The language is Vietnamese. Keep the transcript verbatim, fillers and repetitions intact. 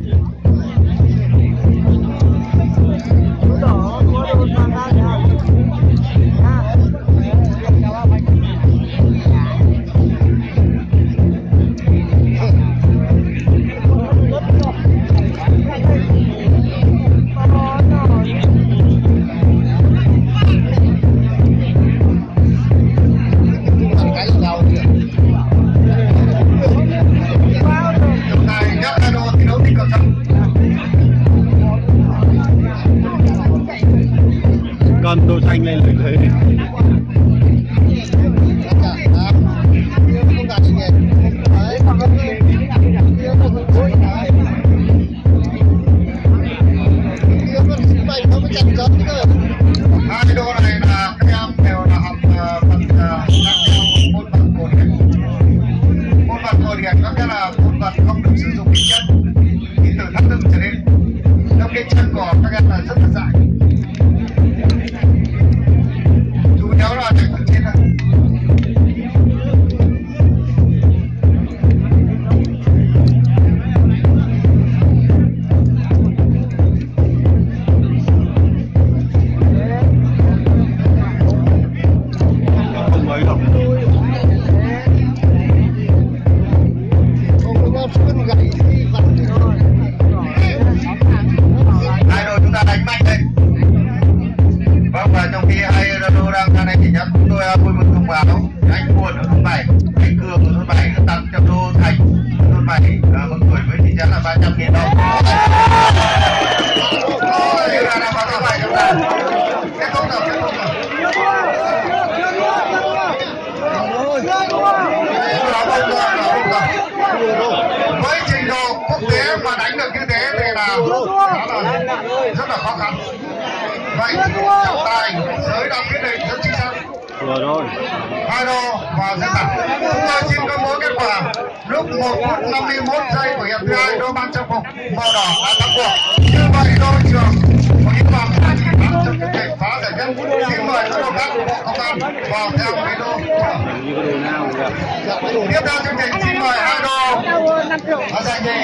Con tô xanh lên rồi thấy hai đô này là các em đều là học phần khác nhau môn vật cổ điển. Môn vật cổ điển có nghĩa là môn vật không được sử dụng cái chân, thì từ thắt lưng trở lên. Trong cái chân của các em là rất là dài. Chú nhớ là chạy ở trên này. Hai đội chúng ta đánh mạnh đây. Vâng, và trong khi hai đô đang ra đây thì nhắc chúng tôi vui mừng thông báo anh Buồn ở thôn bảy, anh Cường ở thôn bảy tặng cho đô Thành ở thôn bảy một tuổi với trị giá là ba trăm nghìn đồng. Ôi, là vào thôn bảy chúng ta. Kết thúc rồi, kết thúc rồi. Với trình độ quốc tế mà đánh được như thế thì là rất là khó khăn. Vậy trọng tài giới đã quyết định rất chính xác. vừa rồi Hai đô và rất nặng. Chúng tôi xin công bố kết quả lúc một phút năm mươi mốt giây của hiệp thứ hai, đô ban trang phục màu đỏ đã thắng cuộc. Như vậy đô trường có những bằng hai chiến thắng trong chương trình phá giải nhất. Xin mời các đô khác của bộ công an vào theo với đô trưởng. Tiếp theo chương trình xin mời hai đô giành